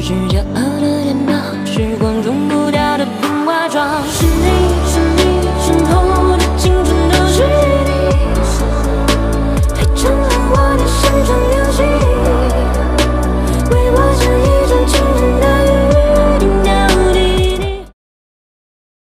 是骄傲的脸庞，时光